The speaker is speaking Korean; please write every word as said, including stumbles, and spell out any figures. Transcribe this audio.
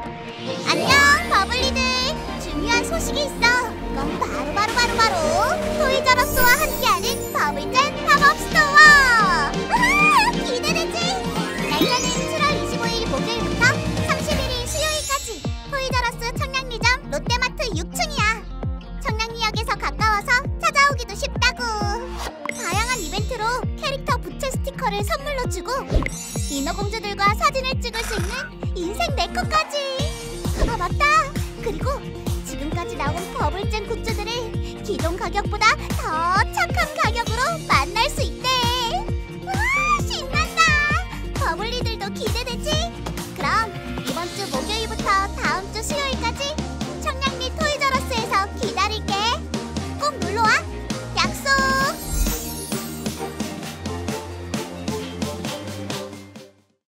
안녕, 버블리들! 중요한 소식이 있어. 그건 바로 바로 바로 바로 토이저러스와 함께하는 버블잼 팝업 스토어! 우와, 기대되지? 날짜는 칠월 이십오일 목요일부터 삼십일일 수요일까지 토이저러스 청량리점 롯데마트 육 층이야. 청량리역에서 가까워서 찾아오기도 쉽다고. 다양한 이벤트로 캐릭터 부채 스티커를 선물로 주고 인어공주들과 사진을 찍을 수 있는 인생 네컷까지. 아 맞다! 그리고 지금까지 나온 버블잼 굿즈들을 기존 가격보다 더 착한 가격으로 만날 수 있대. 우와, 신난다! 버블리들도 기대되지?